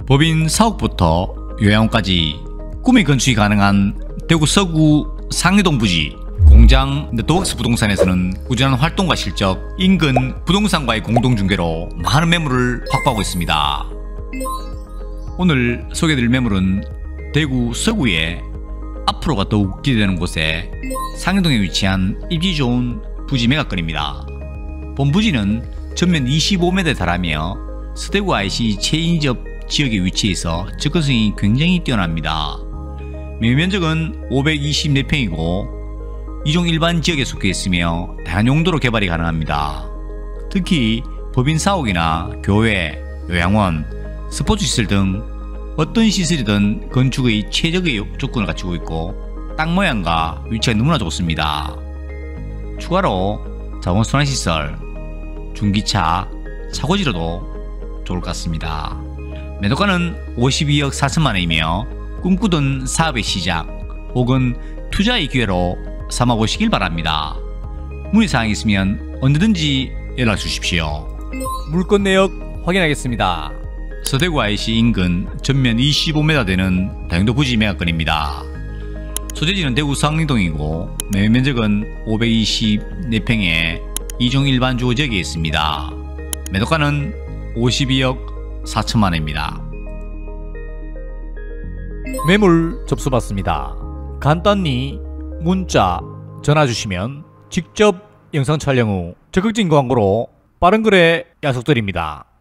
법인 사옥부터 요양원까지 꿈의 건축이 가능한 대구 서구 상리동 부지 공장 네트워크스 부동산에서는 꾸준한 활동과 실적, 인근 부동산과의 공동중개로 많은 매물을 확보하고 있습니다. 오늘 소개해드릴 매물은 대구 서구에 앞으로가 더욱 기대되는 곳에 상리동에 위치한 입지 좋은 부지 매각건입니다. 본 부지는 전면 25m에 달하며 서대구 IC 최인접 지역에 위치해서 접근성이 굉장히 뛰어납니다. 매매 면적은 524평이고 2종 일반 지역에 속해 있으며 다양한 용도로 개발이 가능합니다. 특히 법인 사옥이나 교회, 요양원, 스포츠시설 등 어떤 시설이든 건축의 최적의 조건을 갖추고 있고 땅 모양과 위치가 너무나 좋습니다. 추가로 자원순환시설, 중기차, 차고지로도 좋을 것 같습니다. 매도가는 52억 4천만원이며 꿈꾸던 사업의 시작 혹은 투자의 기회로 삼아보시길 바랍니다. 문의사항이 있으면 언제든지 연락 주십시오. 물건 내역 확인하겠습니다. 서대구 IC 인근 전면 25m 되는 다용도 부지 매각건입니다. 소재지는 대구 상리동이고 매매 면적은 524평에 2종 일반 주거 지역에 있습니다. 매도가는 52억 4천만원입니다. 매물 접수받습니다. 간단히 문자, 전화 주시면 직접 영상 촬영 후 적극적인 광고로 빠른 거래 약속드립니다.